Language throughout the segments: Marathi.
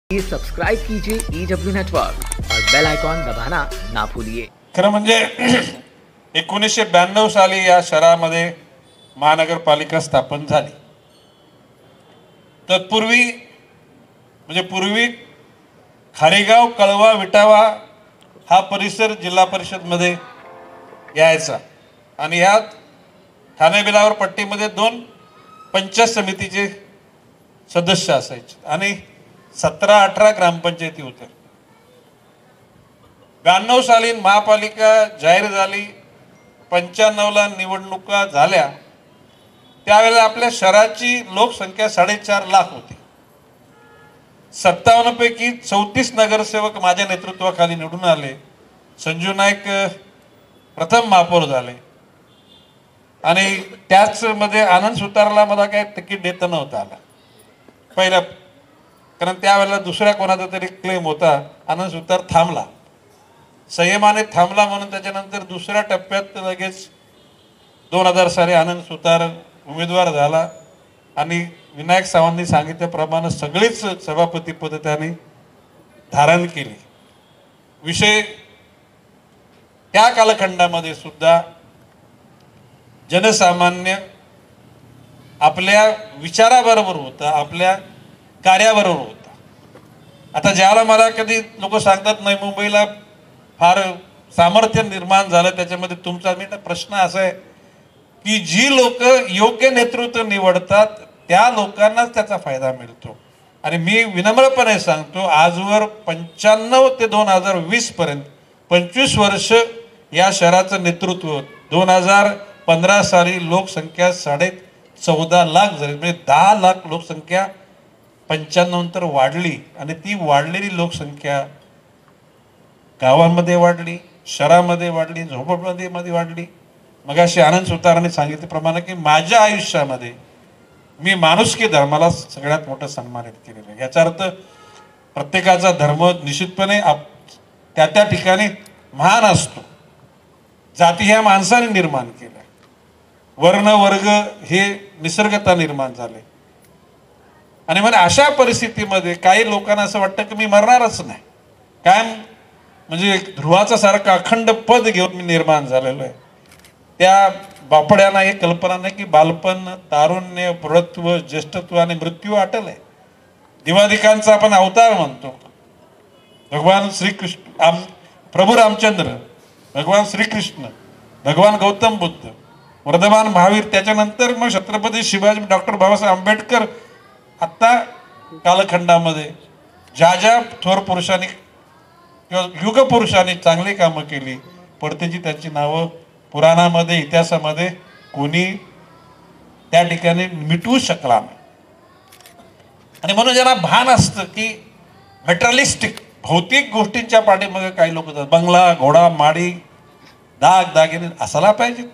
प्लीज सब्सक्राइब कीजिए EW नेटवर्क और बेल आइकॉन दबाना ना भूलिए। खरं म्हणजे 1992 साली या शहरामध्ये महानगरपालिका स्थापन झाली। तत्पूर्वी म्हणजे पूर्वी खारेगाव, कळवा, विटावा हा परिसर जिल्हा परिषद मध्ये यायचा आणि यात ठाणे बिलावर पट्टीमध्ये 2 पंचायत समितीचे सदस्य असायचे आणि 17-18 ग्रामपंचायती होत्या। 92 साली महापालिका जाहीर झाली, 95 ला निवडणुका झाल्या। त्यावेळेला आपल्या शहराची लोकसंख्या 4.5 लाख होती। 57 पैकी 34 नगरसेवक माझ्या नेतृत्वाखाली निवडून आले। संजू नाईक प्रथम महापौर झाले आणि त्याच मध्ये आनंद सुतारला मला काही तिकीट देता नव्हतं आलं पहिला, कारण त्यावेळेला दुसऱ्या कोणाचा तरी क्लेम होता। आनंद सुतार थांबला, संयमाने थांबला, म्हणून त्याच्यानंतर दुसऱ्या टप्प्यात लगेच 2000 साली आनंद सुतार उमेदवार झाला आणि विनायक सावंतनी सांगितल्याप्रमाणे सगळीच सभापती पद त्यांनी धारण केली। विषय त्या कालखंडामध्ये सुद्धा जनसामान्य आपल्या विचाराबरोबर होता, आपल्या कार्याबरोबर होता। आता ज्याला मला कधी लोक सांगतात नाही मुंबईला फार सामर्थ्य निर्माण झालं, त्याच्यामध्ये तुमचा प्रश्न असा आहे की जी लोक योग्य नेतृत्व निवडतात त्या लोकांनाच त्याचा फायदा मिळतो। आणि मी विनम्रपणे सांगतो, आजवर 95 ते 2020 पर्यंत 25 वर्ष या शहराचं नेतृत्व, 2015 साली लोकसंख्या 14.5 लाख झाली, म्हणजे 10 लाख लोकसंख्या 95 नंतर वाढली आणि ती वाढलेली लोकसंख्या गावांमध्ये वाढली, शहरामध्ये वाढली, झोपडपट्टीमध्ये वाढली। मगाशी आनंद सुतारांनी सांगितल्याप्रमाणे की माझ्या आयुष्यामध्ये मी माणुसकी धर्माला सगळ्यात मोठं सन्मानित केलेलं आहे। याचा अर्थ प्रत्येकाचा धर्म निश्चितपणे त्या त्या ठिकाणी महान असतो। जाती ह्या माणसाने निर्माण केल्या, वर्ण वर्ग हे निसर्गता निर्माण झाले आणि मग अशा परिस्थितीमध्ये काही लोकांना असं वाटतं की मी मरणारच नाही, कायम म्हणजे ध्रुवाचा सारखा अखंड पद घेऊन मी निर्माण झालेलो आहे। त्या बापड्यांना एक कल्पना नाही की बालपण, तारुण्य, प्रौढत्व, ज्येष्ठत्व आणि मृत्यू अटल आहे। दिवाधिकांचा आपण अवतार म्हणतो, भगवान श्रीकृष्ण, प्रभू रामचंद्र, भगवान श्रीकृष्ण, भगवान गौतम बुद्ध, वर्धमान महावीर, त्याच्यानंतर मग छत्रपती शिवाजी, डॉक्टर बाबासाहेब आंबेडकर। आता कालखंडामध्ये ज्या ज्या थोर पुरुषांनी किंवा युग पुरुषांनी चांगली कामं केली, पडतेची त्यांची नावं पुराणामध्ये, इतिहासामध्ये कोणी त्या ठिकाणी मिटवू शकला नाही। आणि म्हणून ज्यांना भान असतं की मटेरियलिस्टिक भौतिक गोष्टींच्या पाठीमागे काही लोक जातात, बंगला, घोडा, माडी, दाग दागिने असायला पाहिजेत।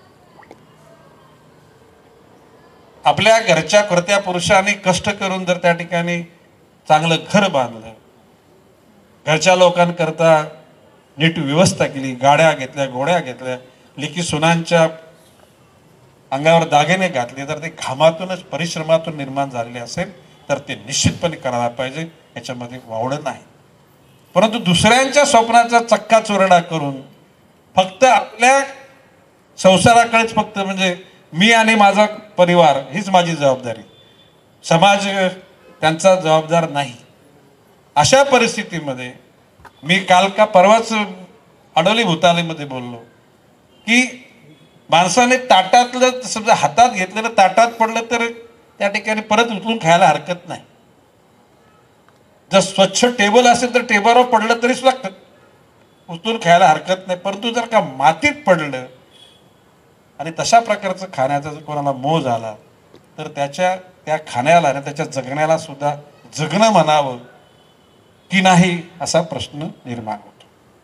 आपल्या घरच्या करत्या पुरुषांनी कष्ट करून जर त्या ठिकाणी चांगलं घर बांधलं, घरच्या लोकांकरता नीट व्यवस्था केली, गाड्या घेतल्या, घोड्या घेतल्या, लेकी सुनांच्या अंगावर दागिने घातले, तर ते घामातूनच परिश्रमातून निर्माण झालेले असेल तर ते निश्चितपणे करायला पाहिजे, याच्यामध्ये वावडं नाही। परंतु दुसऱ्यांच्या स्वप्नाचा चक्का चुरडा करून फक्त आपल्या संसाराकडेच फक्त म्हणजे मी आणि माझा परिवार हीच माझी जबाबदारी, समाज त्यांचा जबाबदार नाही। अशा परिस्थितीमध्ये मी काल का परवाच अडोली भूतालीमध्ये बोललो की माणसाने ताटातलं समजा हातात घेतलेलं ताटात पडलं तर त्या ठिकाणी परत उचलून खायला हरकत नाही। जर स्वच्छ टेबल असेल तर टेबलवर पडलं तरी सुद्धा उचलून खायला हरकत नाही, परंतु जर का मातीत पडलं आणि तशा प्रकारचं खाण्याचा जर कोणाला मोह झाला तर त्या खाण्याला आणि त्याच्या जगण्याला सुद्धा जगणं म्हणावं की नाही असा प्रश्न निर्माण होतो।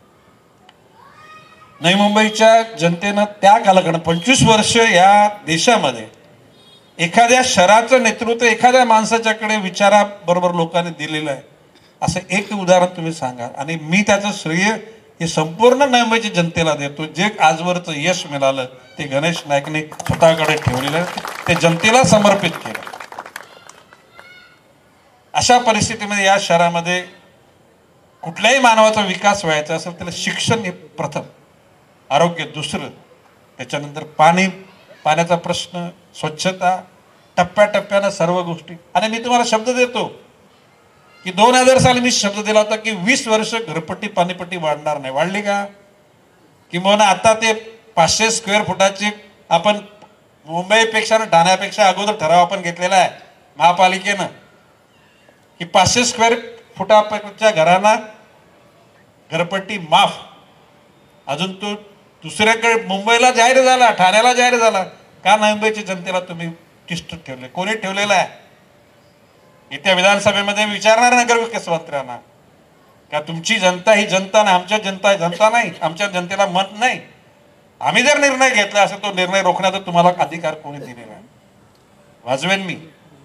नवी मुंबईच्या जनतेनं त्या कालखंडात 25 वर्ष या देशामध्ये एखाद्या शहराचं नेतृत्व एखाद्या माणसाच्याकडे विचाराबरोबर लोकांनी दिलेलं आहे, असं एक उदाहरण तुम्ही सांगा। आणि मी त्याचं श्रेय हे संपूर्ण नवी मुंबईच्या जनतेला देतो। जे आजवरचं यश मिळालं ते गणेश नाईकने स्वतःकडे ठेवलेलं, ते जनतेला समर्पित केलं। अशा परिस्थितीमध्ये या शहरामध्ये कुठल्याही मानवाचा विकास व्हायचा असेल त्याला शिक्षण हे प्रथम, आरोग्य दुसरं, त्याच्यानंतर पाण्याचा प्रश्न, स्वच्छता, टप्प्याटप्प्यानं सर्व गोष्टी. आणि मी तुम्हाला शब्द देतो की 2000 साली मी शब्द दिला होता की 20 वर्ष घरपट्टी पाणीपट्टी वाढणार नाही. वाढली का? किंवा आता ते 500 स्क्वेअर फुटाची आपण मुंबईपेक्षा आणि ठाण्यापेक्षा अगोदर ठराव आपण घेतलेला आहे महापालिकेनं की 500 स्क्वेअर फुटाच्या घरांना घरपट्टी माफ. अजून तो दुसऱ्याकडे मुंबईला जाहीर झाला, ठाण्याला जाहीर झाला का? मुंबईच्या जनतेला तुम्ही तिष्ठ ठेवले. कोणी ठेवलेला आहे? येत्या विधानसभेमध्ये विचारणार नगरविकास मंत्र्यांना का तुमची जनता ही जनता नाही, आमच्या जनता जनता नाही, आमच्या जनतेला मत नाही. आम्ही जर निर्णय घेतला असेल तो निर्णय रोखण्याचा तुम्हाला अधिकार कोणी दिलेला आहे? वाजवेन मी.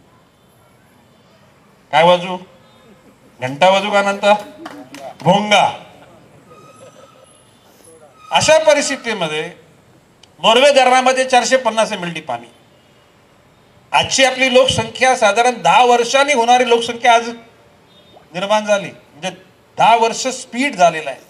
काय वाजू? घंटा वाजू का? नंतर भोंगा. अशा परिस्थितीमध्ये मोरवे धरणामध्ये 450 MLD पाणी. आजची आपली लोकसंख्या साधारण 10 वर्षांनी होणारी लोकसंख्या आज निर्माण झाली. म्हणजे 10 वर्ष स्पीड झालेला आहे.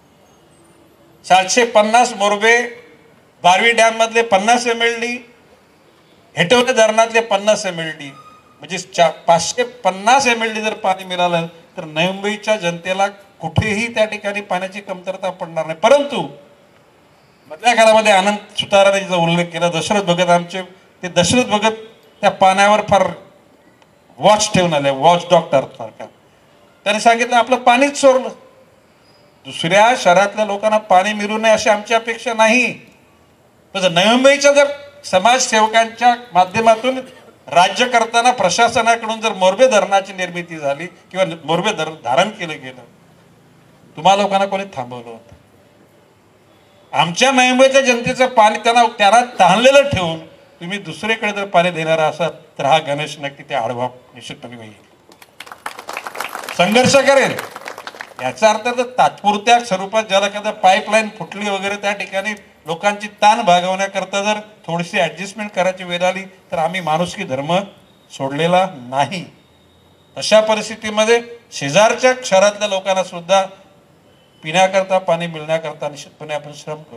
750 मोरबे, बारवी डॅम मधले 50 MLD, हेटवणे धरणातले 50 MLD, म्हणजे 550 MLD जर पाणी मिळालं तर नवी मुंबईच्या जनतेला कुठेही त्या ठिकाणी पाण्याची कमतरता पडणार नाही. परंतु मधल्या काळामध्ये आनंद सुताराने जिचा उल्लेख केला, दशरथ भगत आमचे, ते दशरथ भगत त्या पाण्यावर फार वॉच ठेवून आले, वॉच डॉक्टर सारखा. त्याने सांगितलं आपलं पाणीच चोरलं. दुसऱ्या शहरातल्या लोकांना पाणी मिळू नये अशी आमची अपेक्षा नाही. नवी मुंबईच्या जर समाजसेवकांच्या माध्यमातून राज्य करताना प्रशासनाकडून जर मोरबे धरणाची निर्मिती झाली किंवा मोरबे धारण केलं गेलं, तुम्हा लोकांना कोणी थांबवलं होतं? आमच्या नवी मुंबईच्या जनतेचं पाणी त्यांना ताणलेलं ठेवून तुम्ही दुसरीकडे जर पाणी देणारा असाल तर हा गणेश नक्की ते आडवा निश्चितपणे होईल, संघर्ष करेल. याचा अर्थ तर तात्पुरत्या स्वरूपात ज्याला एखादा पाईपलाईन फुटली वगैरे त्या ठिकाणी लोकांची ताण भागवण्याकरता जर थोडीशी ऍडजस्टमेंट करायची वेळ आली तर आम्ही माणुसकी धर्म सोडलेला नाही. अशा परिस्थितीमध्ये शेजारच्या शहरातल्या लोकांना सुद्धा पिण्याकरता पाणी मिळण्याकरता निश्चितपणे आपण श्रम करू.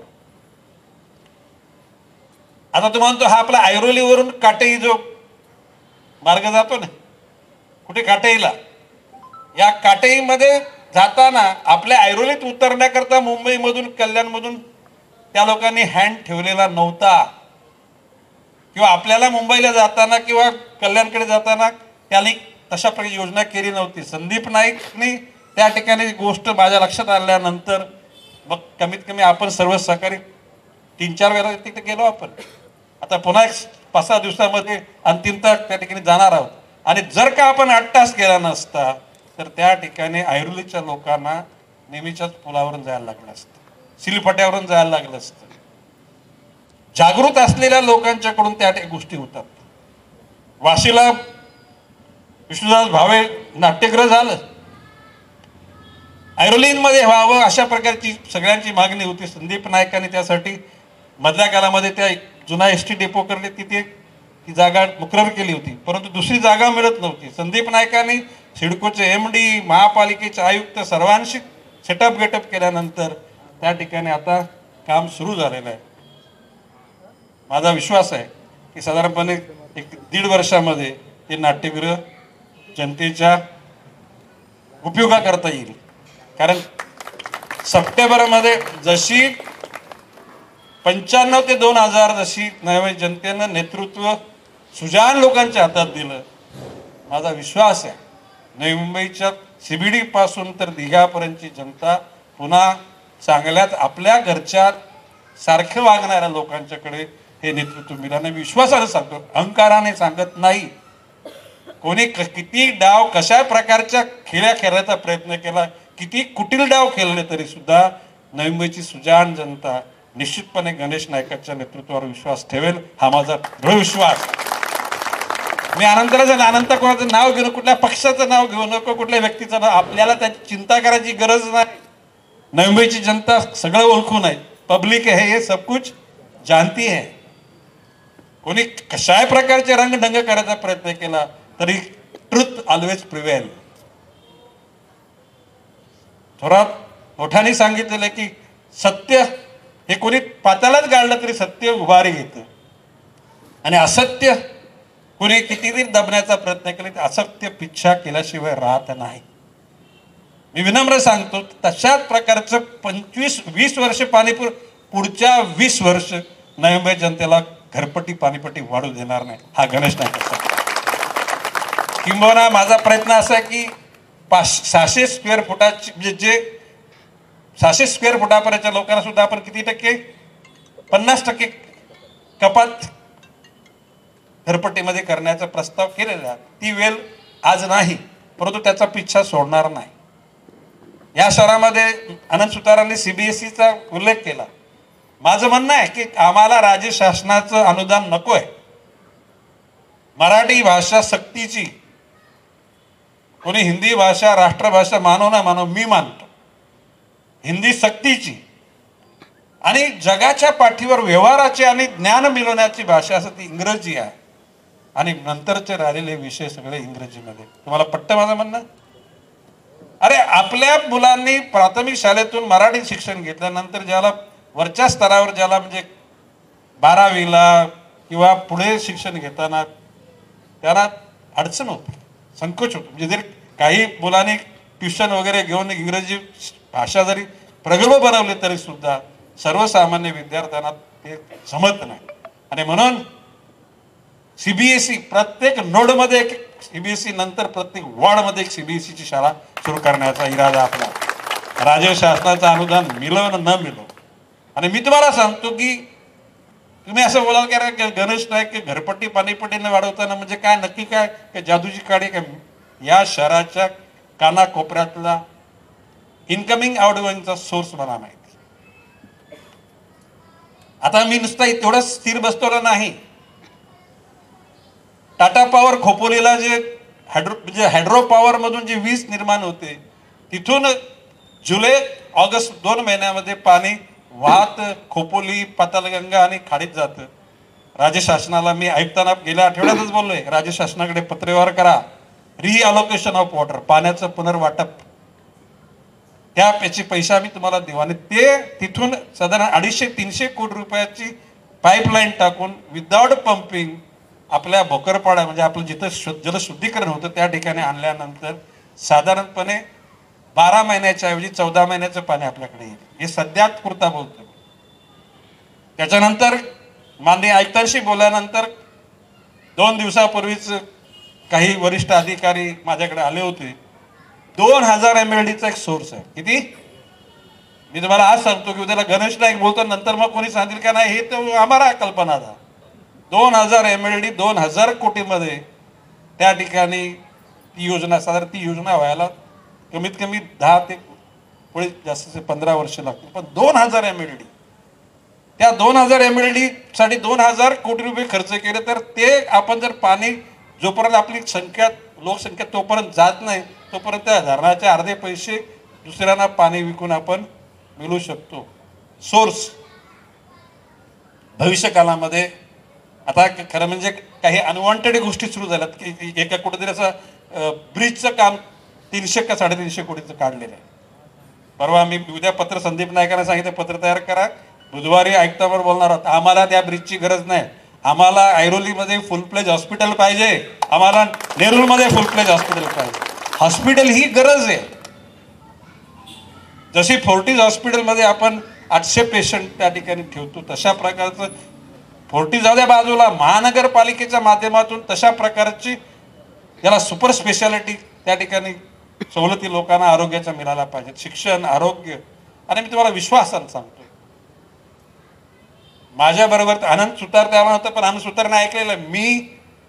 आता तुम्ही म्हणतो हा आपला ऐरोलीवरून काटेई जो मार्ग जातो ना, कुठे काटेईला, या काटेईमध्ये जाताना आपल्या ऐरोलीत उतरण्याकरता मुंबईमधून कल्याणमधून त्या लोकांनी हँड ठेवलेला नव्हता, किंवा आपल्याला मुंबईला जाताना किंवा कल्याणकडे जाताना त्यांनी तशा प्रकारे योजना केली नव्हती. संदीप नाईकनी त्या ठिकाणी गोष्ट माझ्या लक्षात आल्यानंतर मग कमीत कमी आपण सर्व सहकारी 3-4 वेळा तिथे गेलो आपण. आता पुन्हा एक 5-6 दिवसामध्ये अंतिमतः त्या ठिकाणी जाणार आहोत. आणि जर का आपण 8 तास गेला नसता तर त्या ठिकाणी ऐरोलीच्या लोकांना नेहमीच्याच पुलावरून जायला लागलं असतं, सिलफट्यावरून जायला लागलं असतं. जागृत असलेल्या लोकांच्याकडून त्या गोष्टी होतात. वाशीला विष्णुदास भावे नाट्यगृह झालं, ऐरोलीमध्ये व्हावं अशा प्रकारची सगळ्यांची मागणी होती. संदीप नाईकांनी त्यासाठी मधल्या काळामध्ये त्या जुना एसटी डेपो करले, तिथे ती जागा मुकरर केली होती, परंतु दुसरी जागा मिळत नव्हती. संदीप नाईकांनी सिडकोचे MD, महापालिकेचे आयुक्त सर्वांशी सेटअप गेटअप केल्यानंतर त्या ठिकाणी आता काम सुरू झालेलं आहे. माझा विश्वास आहे की साधारणपणे 1-1.5 वर्षामध्ये ते नाट्यगृह जनतेच्या उपयोगाकरता येईल. कारण सप्टेंबरमध्ये जशी 95 ते 2000 जशी नव्या जनतेनं नेतृत्व सुजाण लोकांच्या हातात दिलं, माझा विश्वास आहे नवी मुंबईच्या CBD पासून तर दिघापर्यंतची जनता पुन्हा चांगल्याच आपल्या घरच्या सारखं वागणाऱ्या लोकांच्याकडे हे नेतृत्व मिळालं. विश्वासाने सांगतो, अहंकाराने सांगत नाही. कोणी किती डाव कशा प्रकारच्या खेळ्या खेळण्याचा प्रयत्न केला, किती कुटील डाव खेळले तरी सुद्धा नवी मुंबईची सुजाण जनता निश्चितपणे गणेश नाईकांच्या नेतृत्वावर विश्वास ठेवेल, हा माझा दृढ विश्वास. मी अनंत कोणाचं नाव घेऊ, कुठल्या पक्षाचं नाव घेऊ नको, कुठल्या व्यक्तीचं नाव, आपल्याला त्याची चिंता करायची गरज नाही. नवी मुंबईची जनता सगळं ओळखून आहे, पब्लिक है ये सब कुछ जानती है. कोणी कशाही प्रकारचे रंगढंग करायचा प्रयत्न केला तरी ट्रुथ ऑलवेज प्रिवेल. थोरात मोठ्याने सांगितलेलं की सत्य हे कोणी पाताळात गाडलं तरी सत्य उभारी घेतं आणि असत्य कोणी कितीतरी दबण्याचा प्रयत्न केला तर असत्य पिच्छा केल्याशिवाय राहत नाही. मी विनम्र सांगतो तशाच प्रकारचं 25-20 वर्ष पाणीपुर पुढच्या 20 वर्ष नवी जनतेला घरपट्टी पाणीपट्टी वाढू देणार नाही. हा गणेश नाईक किंबहुना माझा प्रयत्न असा आहे की 600 स्क्वेअर फुटाची म्हणजे जे 600 स्क्वेअर फुटापर्यंतच्या लोकांना सुद्धा आपण किती टक्के 50% कपात घरपट्टीमध्ये करण्याचा प्रस्ताव केलेला आहे. ती वेळ आज नाही परंतु त्याचा पिच्छा सोडणार नाही. या शहरामध्ये आनंद सुतारांनी CBSEचा उल्लेख केला. माझं म्हणणं आहे की आम्हाला राज्य शासनाचं अनुदान नको आहे. मराठी भाषा सक्तीची, कोणी हिंदी भाषा राष्ट्रभाषा मानो ना मानो, मी मानतो हिंदी सक्तीची आणि जगाच्या पाठीवर व्यवहाराची आणि ज्ञान मिळवण्याची भाषा असं ती इंग्रजी आहे आणि नंतरचे राहिलेले विषय सगळे इंग्रजीमध्ये. तुम्हाला पटतं माझं म्हणणं? अरे आपल्या मुलांनी प्राथमिक शाळेतून मराठी शिक्षण घेतल्यानंतर ज्याला वरच्या स्तरावर ज्याला म्हणजे 12वीला किंवा पुढे शिक्षण घेताना त्यांना अडचण होते, संकोच होतो. म्हणजे जर काही मुलांनी ट्युशन वगैरे घेऊन इंग्रजी भाषा जरी प्रगल्भ बनवली तरी सुद्धा सर्वसामान्य विद्यार्थ्यांना ते जमत नाही आणि म्हणून CBSE प्रत्येक नोडमध्ये एक CBSE नंतर प्रत्येक वॉर्डमध्ये एक CBSEची शाळा सुरू करण्याचा इरादा आपला. राज्य शासनाचं अनुदान मिळव न मिळव. आणि मी तुम्हाला सांगतो की तुम्ही असं बोलाल की गणेश नाईक की घरपट्टी पाणीपट्टीने वाढवताना म्हणजे काय नक्की काय जादूची काडी काय? या शहराच्या कानाकोपऱ्यातला इन्कमिंग आउटगोईंगचा सोर्स मला माहिती. आता मी नुसता तेवढं स्थिर बसतो नाही. टाटा पॉवर खोपोलीला जे हायड्रो पॉवर मधून जे वीज निर्माण होते तिथून जुलै ऑगस्ट 2 महिन्यामध्ये पाणी वाहत खोपोली पातालगंगा आणि खाडीत जातं. राज्य शासनाला मी ऐकताना गेल्या आठवड्यातच बोललोय राज्य शासनाकडे पत्रव्यवहार करा. रिअलोकेशन ऑफ वॉटर, पाण्याचं पुनर्वाटप, त्याचे पैसे आम्ही तुम्हाला देऊ आणि ते तिथून साधारण 250-300 कोटी रुपयाची पाईपलाईन टाकून विदाउट पंपिंग आपल्या भोकरपाडा म्हणजे आपलं जिथं जलशुद्धीकरण होतं त्या ठिकाणी आणल्यानंतर साधारणपणे 12 महिन्याच्या ऐवजी 14 महिन्याचं पाणी आपल्याकडे येईल. हे सध्यात पुरता बोलतो. त्याच्यानंतर माननीय आयुक्तांशी बोलल्यानंतर 2 दिवसापूर्वीच काही वरिष्ठ अधिकारी माझ्याकडे आले होते. 2000 MLDचा एक सोर्स आहे. किती? मी तुम्हाला आज सांगतो की उद्याला गणेश नाईक बोलतो नंतर मग कोणी सांगेल का नाही हे तर आम्हाला कल्पना था. 2000 MLD 2000 कोटीमध्ये त्या ठिकाणी ती योजना साधारण ती योजना व्हायला कमीत कमी 10 ते पुढे जास्तीत 15 वर्ष लागतील. पण 2000 MLD त्या 2000 MLD साठी 2000 कोटी रुपये खर्च केले तर ते आपण जर पाणी जोपर्यंत आपली लोकसंख्या तोपर्यंत जात नाही तोपर्यंत त्या धरणाचे अर्धे पैसे दुसऱ्यांना पाणी विकून आपण मिळू शकतो. सोर्स भविष्य काळामध्ये आता खरं म्हणजे काही अनवॉन्टेड गोष्टी सुरू झाल्यात की एका कुठेतरी असं ब्रिजचं काम 300 का 350 कोटीचं काढलेलं आहे. परवा मी उद्या पत्र संदीप नाईकांना सांगितलं पत्र तयार करा, बुधवारी आयुक्तावर बोलणार आहोत. आम्हाला त्या ब्रिजची गरज नाही. आम्हाला ऐरोलीमध्ये फुल प्लेज हॉस्पिटल पाहिजे, आम्हाला नेरूरमध्ये फुल प्लेज हॉस्पिटल पाहिजे. हॉस्पिटल ही गरज आहे. जशी फोर्टिज हॉस्पिटलमध्ये आपण 800 पेशंट त्या ठिकाणी ठेवतो तशा प्रकारचं फोर्टी जाऊ द्या बाजूला, महानगरपालिकेच्या माध्यमातून तशा प्रकारची ज्याला सुपर स्पेशालिटी त्या ठिकाणी सवलती लोकांना आरोग्याच्या मिळायला पाहिजे. शिक्षण, आरोग्य. आणि मी तुम्हाला विश्वासाने सांगतो माझ्या बरोबर आनंद सुतार त्याला होतं पण आनंद सुतारने ऐकलेलं मी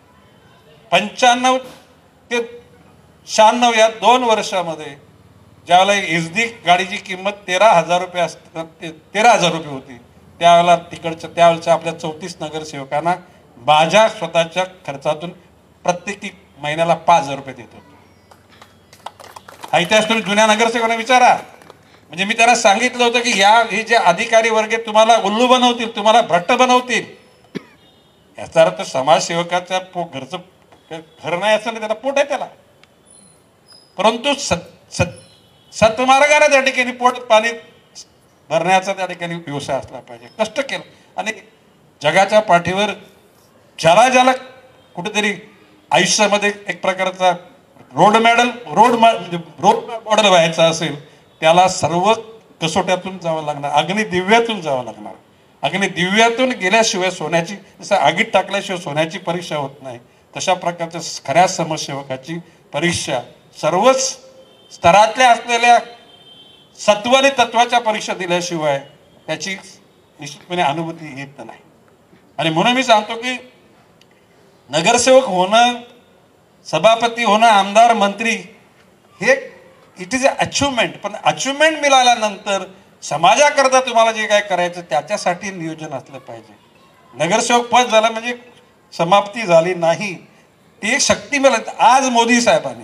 95 ते 96 या 2 वर्षामध्ये ज्यावेळेला SD गाडीची किंमत 13,000 रुपये असते 13,000 रुपये होती त्यावेळेला त्यावेळेच्या आपल्या 34 नगरसेवकांना माझ्या स्वतःच्या खर्चातून प्रत्येकी महिन्याला 5,000 रुपये देत होतो. हा इतिहास तुम्ही जुन्या नगरसेवकांना विचारा. म्हणजे मी त्यांना सांगितलं होतं की हे जे अधिकारी वर्ग तुम्हाला उल्लू बनवतील, तुम्हाला भ्रष्ट बनवतील. याचा अर्थ समाजसेवकाच्या घरचं घर नाही असं नाही, त्याला पोट आहे त्याला, परंतु सत्मार्गाने त्या ठिकाणी पोट पाणी भरण्याचा त्या ठिकाणी व्यवसाय असला पाहिजे. कष्ट केलं आणि जगाच्या पाठीवर ज्याला कुठेतरी आयुष्यामध्ये एक प्रकारचा रोड मॉडेल व्हायचा असेल, त्याला सर्व कसोट्यातून जावं लागणार, अग्निदिव्यातून जावं लागणार. अग्निदिव्यातून गेल्याशिवाय सोन्याची, जसं आगीत टाकल्याशिवाय सोन्याची परीक्षा होत नाही, तशा प्रकारच्या खऱ्या समाजसेवकाची परीक्षा सर्वच स्तरातल्या असलेल्या सत्व आणि तत्वाच्या परीक्षा दिल्याशिवाय त्याची निश्चितपणे अनुभूती येत नाही. आणि म्हणून मी सांगतो की नगरसेवक होणं, सभापती होणं, आमदार, मंत्री हे इट इज अ अचिव्हमेंट. पण अचिव्हमेंट मिळाल्यानंतर समाजाकरता तुम्हाला जे काय करायचं त्याच्यासाठी नियोजन असलं पाहिजे. नगरसेवक पद झालं म्हणजे समाप्ती झाली नाही, ती एक शक्ती मिळाली. आज मोदी साहेब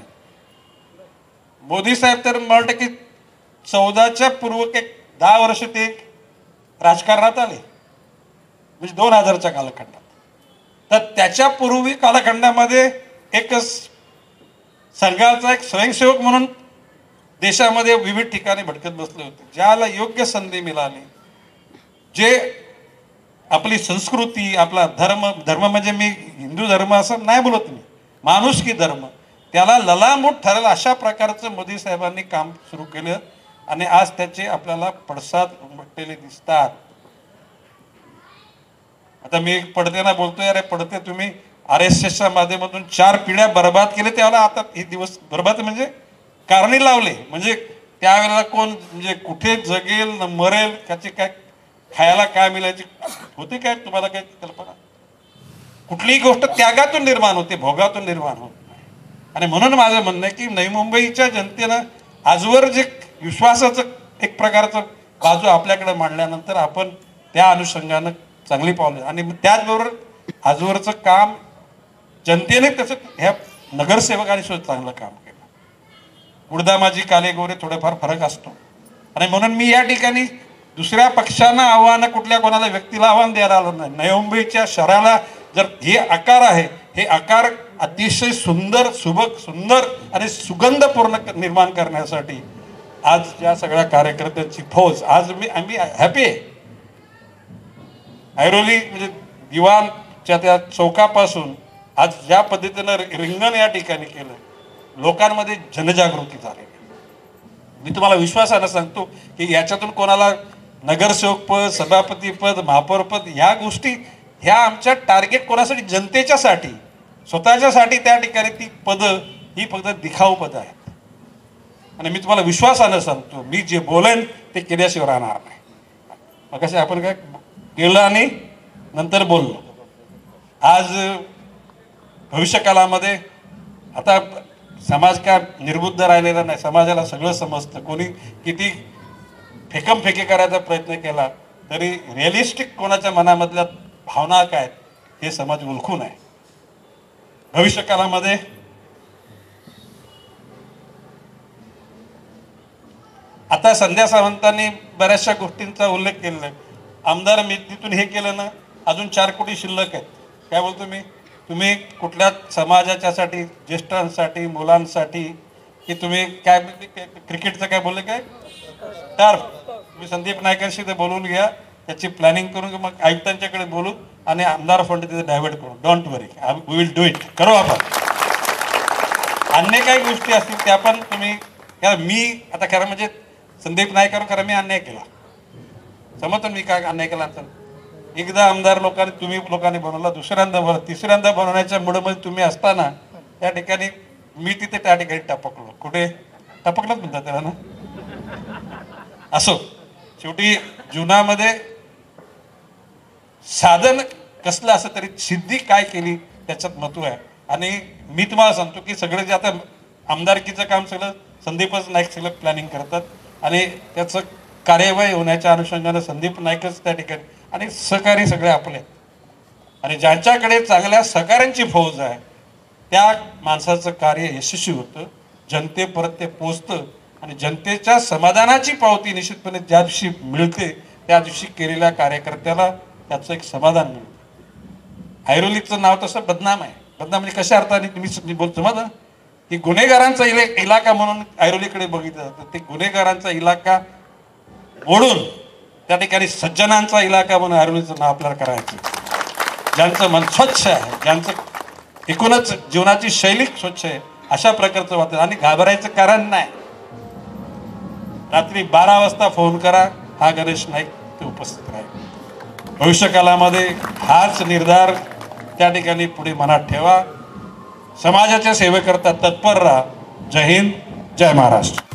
तर मला वाटतं की 14च्या पूर्व 10 वर्ष ते राजकारणात आले, म्हणजे 2000च्या कालखंडात. तर त्याच्या पूर्वी कालखंडामध्ये एकच संघाचा एक स्वयंसेवक म्हणून देशामध्ये विविध ठिकाणी भटकत बसले होते. ज्याला योग्य संधी मिळाली, जे आपली संस्कृती, आपला धर्म म्हणजे मी हिंदू धर्म असं नाही बोलत मी, माणुसकी धर्म, त्याला ललामूट ठरेल अशा प्रकारचं मोदी साहेबांनी काम सुरू केलं आणि आज त्याचे आपल्याला पडसाद उमटलेले दिसतात. आता मी पडतेना बोलतोय, अरे पडते तुम्ही RSSच्या माध्यमातून 4 पिढ्या बर्बाद केले, त्यावेळेला आता हे दिवस बर्बाद म्हणजे कारणी लावले, म्हणजे त्यावेळेला कोण म्हणजे कुठे जगेल न मरेल, त्याची काय खायला काय मिळायची होती काय तुम्हाला काय कल्पना? कुठलीही गोष्ट त्यागातून निर्माण होते, भोगातून निर्माण होत नाही. आणि म्हणून माझं म्हणणं आहे की नवी मुंबईच्या जनतेनं आजवर जे विश्वासाचं एक प्रकारचं बाजू आपल्याकडे मांडल्यानंतर आपण त्या अनुषंगानं चांगली पावले. आणि त्याचबरोबर आजवरचं काम जनतेने तसं ह्या नगरसेवकांनी सुद्धा चांगलं काम केलं. उडदामाजी काले गोरे थोडेफार फरक असतो. आणि म्हणून मी या ठिकाणी दुसऱ्या पक्षांना आव्हान, कुठल्या कोणाला व्यक्तीला आव्हान द्यायला आलं नाही. नवी मुंबईच्या शहराला जर हे आकार आहे, हे आकार अतिशय सुंदर, सुंदर आणि सुगंधपूर्ण निर्माण करण्यासाठी आज या सगळ्या कार्यकर्त्यांची फौज, आज आम्ही हॅपी आहे. ऐरोली म्हणजे दिवाणच्या त्या चौकापासून आज ज्या पद्धतीनं रिंगण या ठिकाणी केलं, लोकांमध्ये जनजागृती झाली. मी तुम्हाला विश्वासानं सांगतो की याच्यातून कोणाला नगरसेवक पद, सभापती पद, महापौर पद ह्या गोष्टी ह्या आमच्या टार्गेट कोणासाठी, जनतेच्यासाठी, स्वतःच्यासाठी त्या ठिकाणी ती पदं ही फक्त दिखाऊ पदं आहेत. आणि मी तुम्हाला विश्वासानं सांगतो, मी जे बोलेन ते केल्याशिवाय राहणार नाही. मग कसे आपण काय केलं आणि नंतर बोललो. आज भविष्यकालामध्ये आता समाज काय निर्बुद्ध राहिलेला नाही, समाजाला सगळं समजतं. कोणी किती फेकमफेकी करायचा प्रयत्न केला तरी रिअलिस्टिक कोणाच्या मनामधल्या भावना काय हे समाज ओळखून आहे. भविष्यकालामध्ये आता संध्या सावंतांनी बऱ्याचशा गोष्टींचा उल्लेख केलेला आहे. आमदार निधीतून हे केलं ना, अजून 4 कोटी शिल्लक आहेत. काय बोलतो मी, तुम्ही कुठल्या समाजाच्यासाठी, ज्येष्ठांसाठी, मुलांसाठी, की तुम्ही काय क्रिकेटचं काय बोलले, काय टर्फ, तुम्ही संदीप नायकांशी ते बोलून घ्या, त्याची प्लॅनिंग करून मग आयुक्तांच्याकडे बोलू आणि आमदार फंड तिथे डायव्हर्ट करू. Don't worry, we will do it, करू आपण. अन्य काही गोष्टी असतील त्या पण तुम्ही, मी आता खरं म्हणजे संदीप नायकांवर खरं मी अन्याय केला, समजतो मी काय अन्याय केला. एकदा आमदार तुम्ही लोकांनी बनवला, दुसऱ्यांदा तिसऱ्यांदा बनवण्याच्या मुळामध्ये तुम्ही असताना त्या ठिकाणी मी तिथे त्या ठिकाणी टपकलो. कुठे टपकलंच म्हणतात त्याला ना. असो, शेवटी जीवनामध्ये साधन कसलं असं तरी सिद्धी काय केली त्याच्यात महत्व आहे. आणि मी तुम्हाला सांगतो की सगळे जे आता आमदारकीचं काम सगळं संदीपच नाईक सगळं प्लॅनिंग करतात आणि त्याचं कार्यवाही होण्याच्या अनुषंगानं संदीप नाईकच त्या ठिकाणी आणि सहकारी सगळे आपले. आणि ज्यांच्याकडे चांगल्या सहकाऱ्यांची फौज आहे त्या माणसाचं कार्य यशस्वी होतं, जनतेपर्यंत ते पोचतं आणि जनतेच्या समाधानाची पावती निश्चितपणे ज्या दिवशी मिळते त्या दिवशी केलेल्या कार्यकर्त्याला त्याचं एक समाधान मिळतं. ऐरोलीचं नाव तसं बदनाम आहे, श्रद्धा म्हणजे कशा अर्थाने मी बोलतो माझा की गुन्हेगारांचा इलाका म्हणून ऐरोलीकडे बघितलं जातं, ते गुन्हेगारांचा इलाका ओढून त्या ठिकाणी सज्जनांचा इलाका म्हणून ऐरोलीचं नाव आपल्याला करायचं, ज्यांचं मन स्वच्छ आहे, ज्यांचं एकूणच जीवनाची शैली स्वच्छ आहे, अशा प्रकारचं वाटतं. आणि घाबरायचं कारण नाही. रात्री 12 वाजता फोन करा, हा गणेश नाईक ते उपस्थित राहील. भविष्यकालामध्ये हाच निर्धार त्या ठिकाणी पुढे मनात ठेवा. समाजाच्या सेवेकरता तत्पर राहा. जय हिंद, जय महाराष्ट्र.